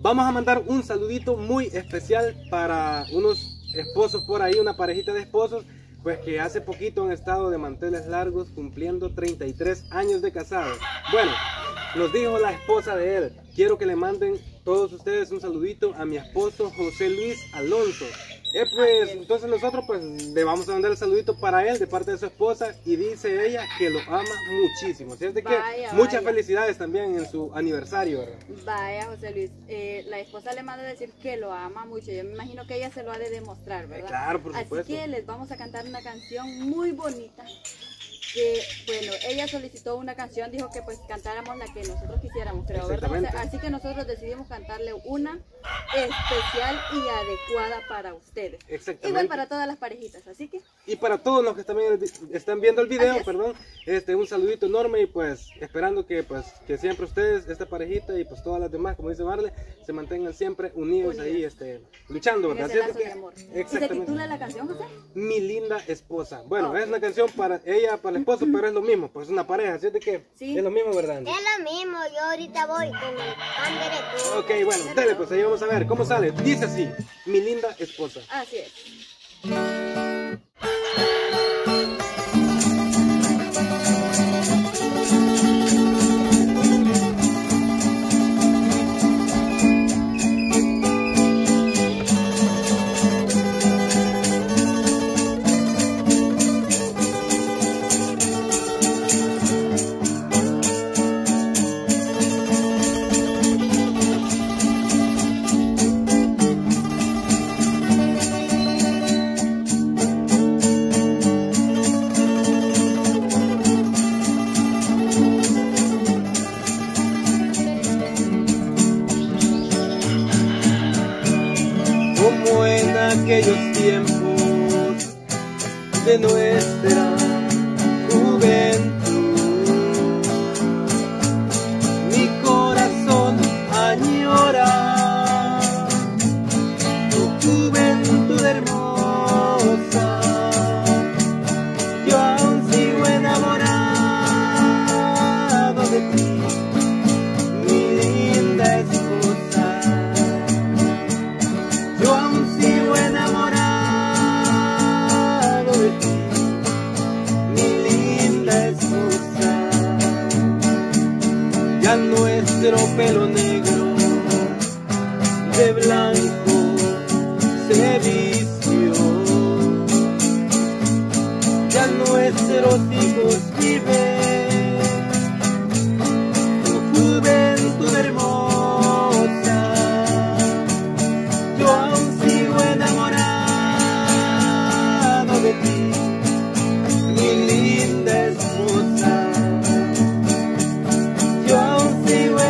vamos a mandar un saludito muy especial para unos esposos por ahí, una parejita de esposos, pues que hace poquito han estado de manteles largos cumpliendo 33 años de casados. Bueno, nos dijo la esposa de él: quiero que le manden todos ustedes un saludito a mi esposo José Luis Alonso. Pues entonces nosotros pues le vamos a mandar el saludito para él de parte de su esposa, y dice ella que lo ama muchísimo. Cierto que muchas felicidades también en su aniversario, ¿verdad? Vaya, José Luis, la esposa le manda a decir que lo ama mucho. Yo me imagino que ella se lo ha de demostrar, ¿verdad? Claro, por supuesto. Así que les vamos a cantar una canción muy bonita. Que bueno, ella solicitó una canción, dijo que pues cantáramos la que nosotros quisiéramos, creo, ¿verdad? O sea, así que nosotros decidimos cantarle una especial y adecuada para ustedes. Exactamente. Igual para todas las parejitas, así que. Y para todos los que también están viendo el video, perdón, un saludito enorme, y pues esperando que siempre ustedes, esta parejita y pues todas las demás, como dice Marle, se mantengan siempre unidos ahí, luchando, ¿verdad? ¿Y se titula la canción, José? Mi linda esposa. Bueno, es una canción para ella, para el esposo, pero es lo mismo, pues es una pareja, ¿cierto que? Sí. Es lo mismo, ¿verdad, Andy? Es lo mismo, yo ahorita voy con el pan derecho. Ok, bueno, dale, pues ahí vamos a ver cómo sale. Dice así: mi linda esposa. Así es. Como en aquellos tiempos de nuestra juventud, mi corazón añora tu juventud hermosa. Yo aún sigo enamorado de ti, mi linda esposa. Yo aún sigo enamorado de ti, mi linda esposa. Ya nuestro pelo negro de blanco se vistió, ya nuestros hijos viven tu juventud hermosa. Yo aún sigo enamorado de ti, mi linda esposa. Yo aún sigo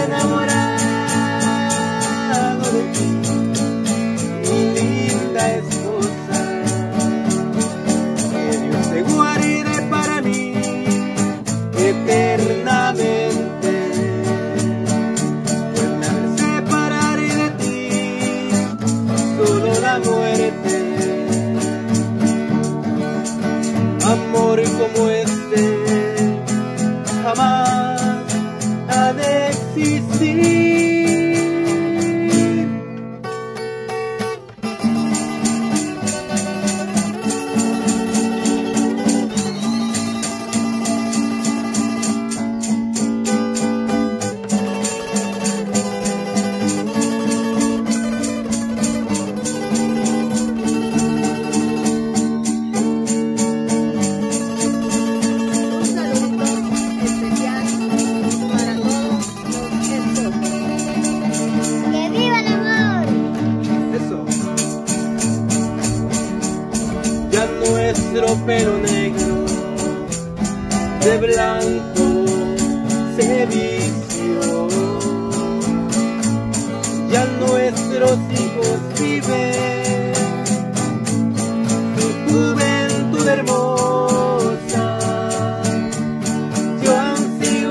enamorado de ti, mi linda esposa. Que Dios te guarde para mí eternamente, pues me separaré de ti, solo la muerte. Amor como este jamás ha de existir. Nuestro pelo negro de blanco se vistió, ya nuestros hijos viven su juventud hermosa. Yo aún sigo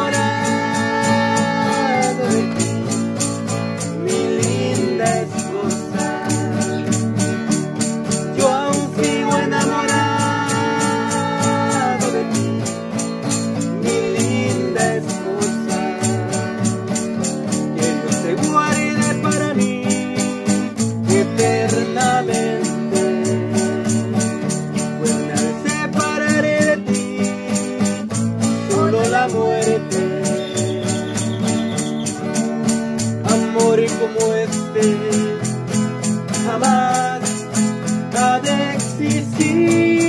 enamorado de ti, mi linda esposa. Yo aún sigo enamorado de ti, mi linda esposa. Que Dios te guarde para como este jamás ha de existir.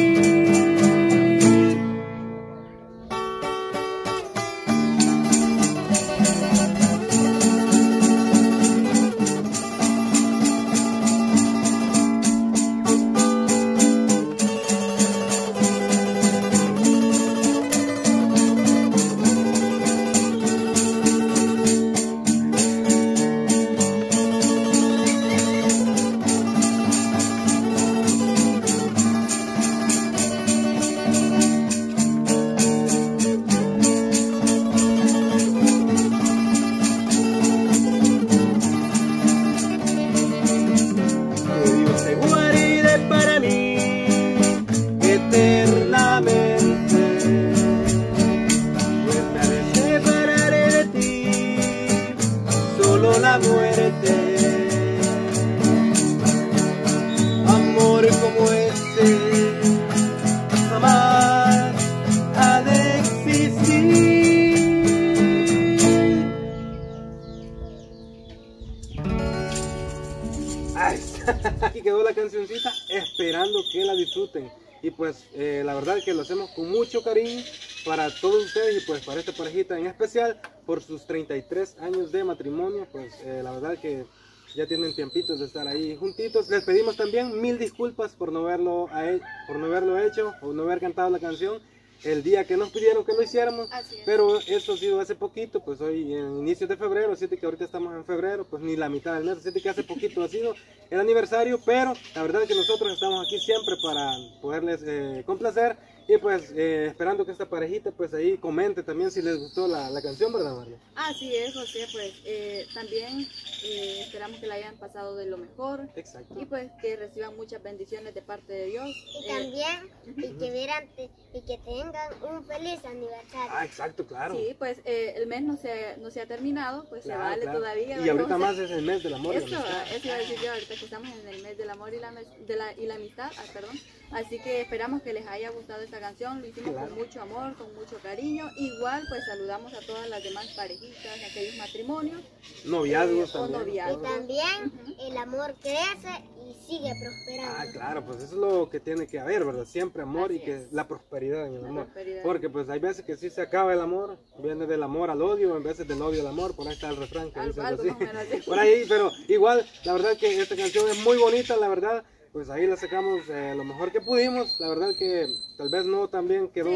La muerte, amor como este jamás ha de existir. Aquí quedó la cancioncita, esperando que la disfruten. Y pues la verdad que lo hacemos con mucho cariño para todos ustedes y pues para esta parejita en especial por sus 33 años de matrimonio. Pues la verdad que ya tienen tiempitos de estar ahí juntitos. Les pedimos también 1000 disculpas por no haberlo hecho o no haber cantado la canción el día que nos pidieron que lo hiciéramos. Pero eso ha sido hace poquito, pues hoy en inicios de febrero, así que ahorita estamos en febrero, pues ni la mitad del mes, así que hace poquito ha sido el aniversario, pero la verdad es que nosotros estamos aquí siempre para poderles complacer y pues esperando que esta parejita pues ahí comente también si les gustó la canción, ¿verdad, María? Así es, José, pues también esperamos que la hayan pasado de lo mejor. Exacto. Y pues que reciban muchas bendiciones de parte de Dios. Y también, y que vieran, y que tengan un feliz aniversario. Ah, exacto, claro. Sí, pues el mes no se ha terminado, pues claro, se vale claro. todavía. Y ahorita más es el mes del amor. Eso iba a decir yo, ahorita que estamos en el mes del amor y la amistad, perdón. Así que esperamos que les haya gustado esta canción, lo hicimos con mucho amor, con mucho cariño. Igual pues saludamos a todas las demás parejitas, aquellos matrimonios. Noviazgos también. Noviazgos. Y también el amor crece y sigue prosperando. Ah, claro, pues eso es lo que tiene que haber, ¿verdad? Siempre amor. Así y que es. La prosperidad en el amor. Porque pues hay veces que sí se acaba el amor, viene del amor al odio, en veces del odio al amor, por ahí está el refrán que dice así. Por ahí, pero igual, la verdad que esta canción es muy bonita, la verdad. Pues ahí la sacamos lo mejor que pudimos, la verdad que tal vez no también quedó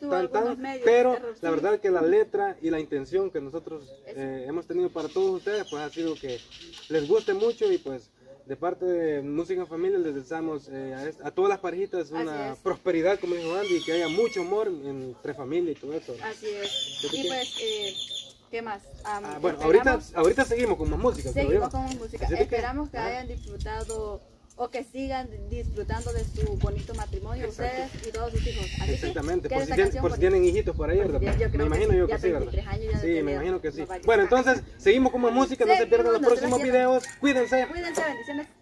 pero la verdad que la letra y la intención que nosotros hemos tenido para todos ustedes pues ha sido que les guste mucho y pues de parte de Música en Familia les deseamos a todas las parejitas una prosperidad como dijo Andy y que haya mucho amor entre familia y todo eso. Así es. Y pues ¿qué más? Bueno, ahorita seguimos con más música. Seguimos con más música. Esperamos que hayan disfrutado o que sigan disfrutando de su bonito matrimonio. Exacto. Ustedes y todos sus hijos. Así exactamente, por si tienen hijitos por ahí, ¿verdad? Me imagino yo que sí, ¿verdad? Sí, me imagino que sí. Bueno, entonces seguimos con más música, no se pierdan los próximos videos. Cuídense. Cuídense, bendiciones.